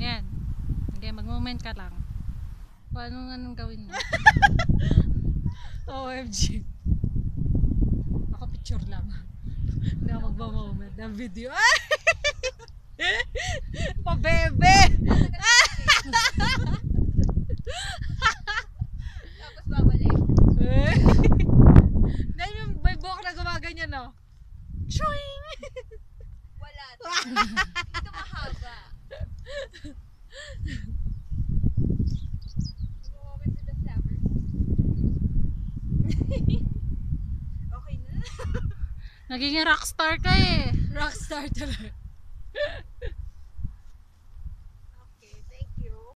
Yan. Okay, mag-moment ka lang. Paano nga nang gawin mo? OMG. Ako picture lang. Hindi ako magpa-moment ng video. Ay! Pabebe! Tapos babalik. Dahil yung may buhok na gumaganyan, no? Choing! Wala. Dito mahaba. Mag-moment with the flowers. Okay na. Nagiging rockstar ka eh. Rockstar talaga.